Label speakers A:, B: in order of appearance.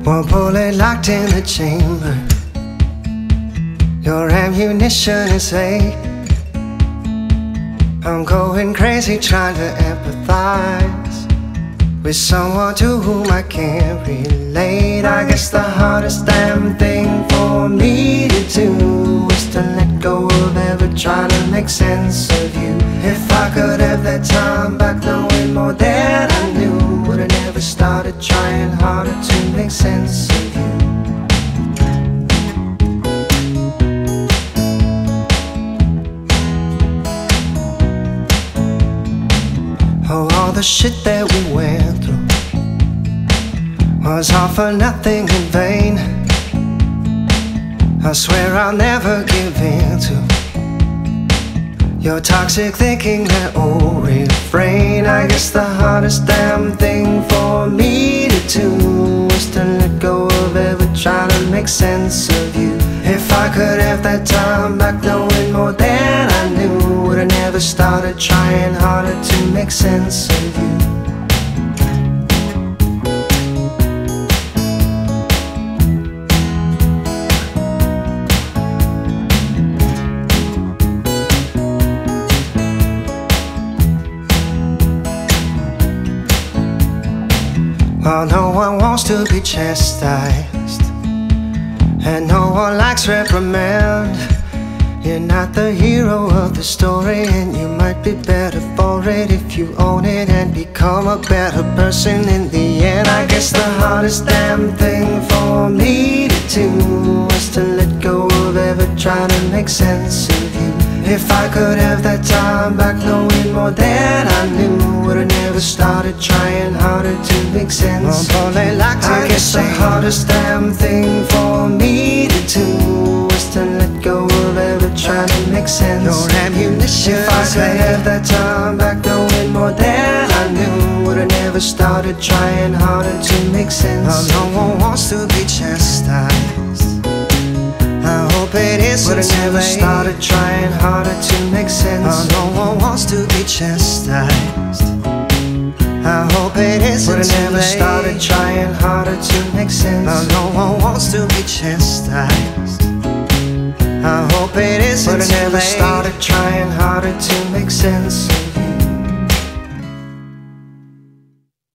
A: One bullet locked in the chamber. Your ammunition is fake. I'm going crazy trying to empathize with someone to whom I can't relate. I guess the hardest damn thing for me to do is to let go of ever trying to make sense of you. If I could have that time back, knowing more than I knew, would've never started trying harder to make sense of you. Oh, all the shit that we went through was all for nothing in vain. I swear I'll never give in to your toxic thinking, that old refrain. I guess the hardest damn thing for me to do is to let go of ever trying to make sense of you. If I could have that time back, knowing more than I knew, would've never started trying harder to make sense of you. Well, no one wants to be chastised, and no one likes reprimand. You're not the hero of the story, and you might be better for it if you own it and become a better person in the end. I guess the hardest damn thing for me to do is to let go of ever trying to make sense of you. If I could have that time back, knowing more than I knew, would've never started trying harder to make sense. I guess the hardest damn thing for me to do is to let go of ever trying to make sense. Your ammunition. If I could have that time back, knowing more than I knew, would've never started trying harder to make sense. No one wants to be chastised. I hope it isn't too late. Would've never started trying harder to make sense. No one wants to be chastised. I hope it isn't too late. Would've never started trying harder to make sense. No one wants to be chastised. I hope it isn't too late. Would've never started trying harder to make sense.